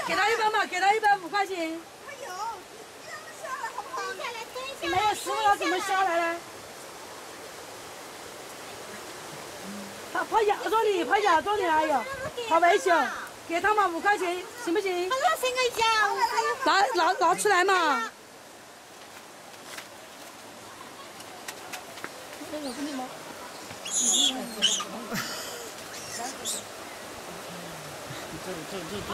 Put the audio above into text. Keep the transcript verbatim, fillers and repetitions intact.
给他一百嘛，给他一百五块钱。 哎呦，这样下来好不好？ 蹲下来，蹲下来。 没有师傅他怎么下来呢？他他咬着你，他咬着你还有，好危险！给他嘛五块钱，行不行？ 他说先个讲， 拿拿拿出来嘛！这有跟你吗？这这这。